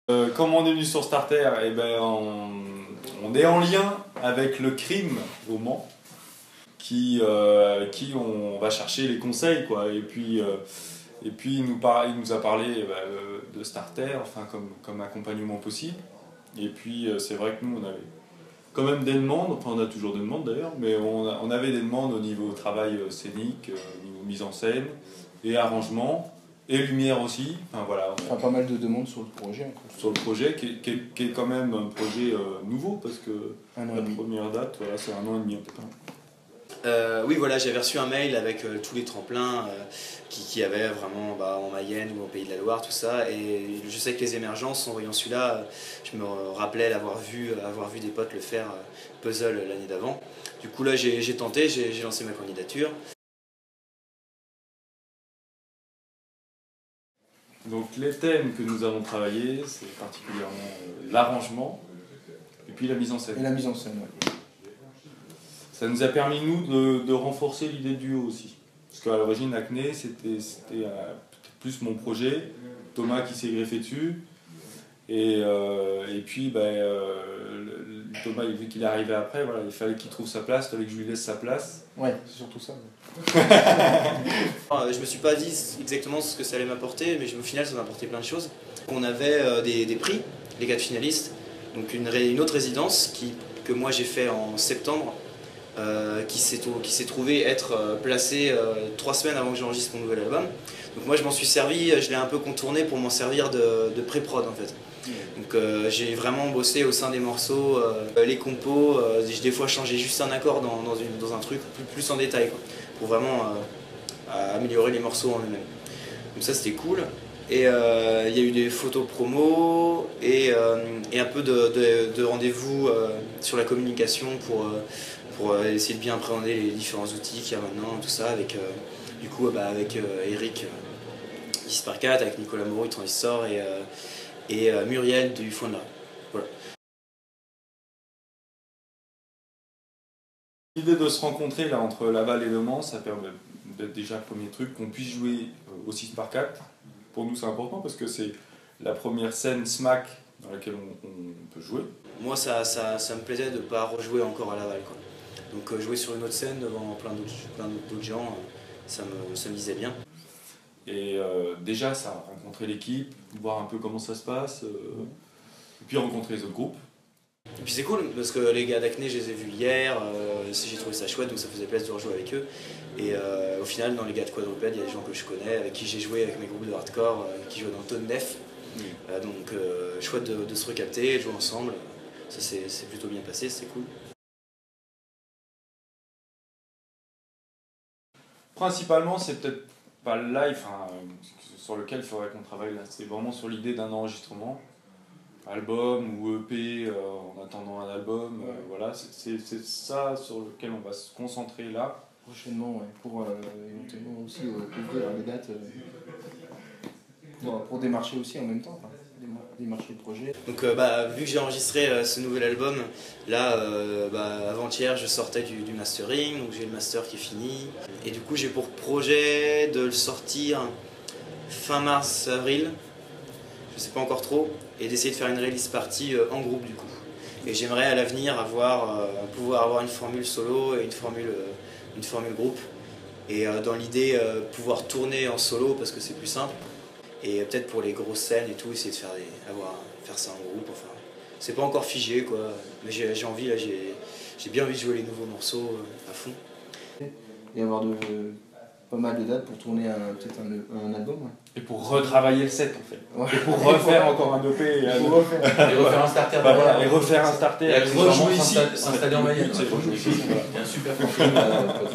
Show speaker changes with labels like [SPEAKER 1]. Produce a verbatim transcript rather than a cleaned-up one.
[SPEAKER 1] Euh, comment on est venu sur Starter? Eh ben, on, on est en lien avec le crime au Mans, qui, euh, qui on va chercher les conseils, quoi. Et puis, euh, et puis il, nous par, il nous a parlé bah, de Starter, enfin comme, comme accompagnement possible. Et puis euh, c'est vrai que nous on avait quand même des demandes, enfin on a toujours des demandes d'ailleurs, mais on, a, on avait des demandes au niveau travail scénique, au niveau mise en scène et arrangement. Et lumière aussi, enfin voilà.
[SPEAKER 2] On a pas mal de demandes sur le projet. En fait.
[SPEAKER 1] Sur le projet, qui est, qui est, qui est quand même un projet euh, nouveau, parce que
[SPEAKER 2] un an
[SPEAKER 1] la
[SPEAKER 2] et demi.
[SPEAKER 1] première date, voilà, c'est un an et demi à peu près.
[SPEAKER 3] Euh, oui, voilà, j'avais reçu un mail avec euh, tous les tremplins euh, qui, qui avaient vraiment bah, en Mayenne ou au Pays de la Loire, tout ça. Et je sais que les émergences, en voyant celui-là, je me rappelais l'avoir vu, avoir vu des potes le faire euh, puzzle l'année d'avant. Du coup, là, j'ai tenté, j'ai lancé ma candidature.
[SPEAKER 1] Donc les thèmes que nous avons travaillés, c'est particulièrement euh, l'arrangement et puis la mise en scène.
[SPEAKER 2] Et la mise en scène, oui.
[SPEAKER 1] Ça nous a permis, nous, de, de renforcer l'idée du duo aussi. Parce qu'à l'origine, Acné, c'était euh, plus mon projet, Thomas qui s'est greffé dessus. Et, euh, et puis, ben, euh, le, Thomas, vu qu'il est arrivé après, voilà, il fallait qu'il trouve sa place, il fallait que je lui laisse sa place.
[SPEAKER 2] Ouais, c'est surtout ça.
[SPEAKER 3] Je me suis pas dit exactement ce que ça allait m'apporter, mais au final, ça m'a apporté plein de choses. On avait euh, des, des prix, les quatre finalistes, donc une, une autre résidence qui, que moi j'ai fait en septembre, euh, qui s'est trouvé être euh, placée euh, trois semaines avant que j'enregistre mon nouvel album. Donc moi je m'en suis servi, je l'ai un peu contourné pour m'en servir de, de pré-prod en fait. Donc euh, j'ai vraiment bossé au sein des morceaux, euh, les compos, euh, j'ai des fois changé juste un accord dans, dans, une, dans un truc plus, plus en détail, quoi, pour vraiment euh, améliorer les morceaux en eux-mêmes. Donc ça c'était cool. Et il euh, y a eu des photos promo et, euh, et un peu de, de, de rendez-vous euh, sur la communication pour, euh, pour euh, essayer de bien appréhender les différents outils qu'il y a maintenant, tout ça, avec, euh, du coup, bah, avec euh, Eric euh, dix par quatre, avec Nicolas Moreau du Transistor et, euh, et euh, Muriel du Fond de la Rue. Voilà.
[SPEAKER 1] L'idée de se rencontrer là, entre Laval et Le Mans, ça permet d'être déjà le premier truc, qu'on puisse jouer au six par quatre. Pour nous, c'est important parce que c'est la première scène smack dans laquelle on, on peut jouer.
[SPEAKER 3] Moi, ça, ça, ça me plaisait de ne pas rejouer encore à Laval, quoi. Donc euh, jouer sur une autre scène devant plein d'autres gens, euh, ça, me, ça me disait bien.
[SPEAKER 1] Et euh, déjà, ça, rencontrer l'équipe, voir un peu comment ça se passe, euh, et puis rencontrer les autres groupes.
[SPEAKER 3] Et puis c'est cool parce que les gars d'Acné, je les ai vus hier, euh, j'ai trouvé ça chouette, donc ça faisait plaisir de rejouer avec eux. Et euh, au final, dans les gars de Quadruped, il y a des gens que je connais, avec qui j'ai joué avec mes groupes de hardcore, euh, qui jouent dans Tone Def. Mmh. Euh, donc euh, chouette de, de se recapter, de jouer ensemble. Ça c'est plutôt bien passé, c'est cool.
[SPEAKER 1] Principalement, c'est peut-être pas le live hein, sur lequel il faudrait qu'on travaille là. C'est vraiment sur l'idée d'un enregistrement. Album ou E P euh, en attendant un album, ouais. euh, voilà, c'est ça sur lequel on va se concentrer là.
[SPEAKER 2] Prochainement, ouais, pour euh, éventuellement aussi euh, ouvrir les dates, euh, pour, pour démarcher aussi en même temps, enfin, démarcher le projet.
[SPEAKER 3] Donc euh, bah, vu que j'ai enregistré euh, ce nouvel album, là, euh, bah, avant-hier, je sortais du, du mastering, donc j'ai le master qui est fini. Et du coup, j'ai pour projet de le sortir fin mars-avril. Je sais pas encore trop, et d'essayer de faire une release party euh, en groupe du coup. Et j'aimerais à l'avenir avoir, euh, pouvoir avoir une formule solo et une formule, euh, une formule groupe. Et euh, dans l'idée, euh, pouvoir tourner en solo parce que c'est plus simple. Et euh, peut-être pour les grosses scènes et tout, essayer de faire, des, avoir, faire ça en groupe. Enfin, c'est pas encore figé quoi, mais j'ai envie, là, j'ai bien envie de jouer les nouveaux morceaux euh, à fond.
[SPEAKER 2] Et avoir de... pas mal de dates pour tourner peut-être un, un album. Ouais.
[SPEAKER 1] Et pour retravailler le set en fait.
[SPEAKER 2] Ouais.
[SPEAKER 1] Et pour refaire encore un E P. Et,
[SPEAKER 4] et, refaire. et refaire un starter.
[SPEAKER 1] Bah, voilà, et refaire un starter.
[SPEAKER 4] Et rejouer
[SPEAKER 1] ici.
[SPEAKER 4] S'installer en Mayenne.
[SPEAKER 1] C'est rejouer ici.
[SPEAKER 4] Il y a un super profil.